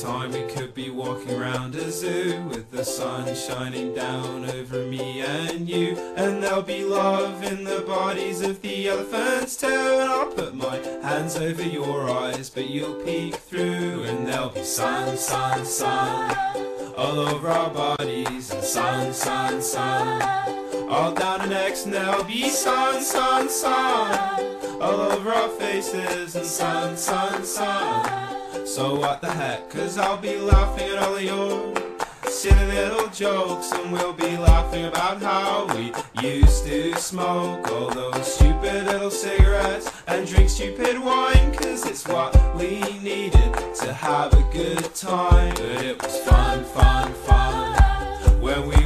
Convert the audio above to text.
time we could be walking around a zoo with the sun shining down over me and you, and there'll be love in the bodies of the elephants too, and I'll put my hands over your eyes but you'll peek through, and there'll be sun, sun, sun all over our bodies, and sun, sun, sun all down our necks, and there'll be sun, sun, sun all over our faces, and sun, sun, sun. So what the heck, 'cause I'll be laughing at all of your silly little jokes, and we'll be laughing about how we used to smoke all those stupid little cigarettes and drink stupid wine, 'cause it's what we needed to have a good time. But it was fun, fun, fun when we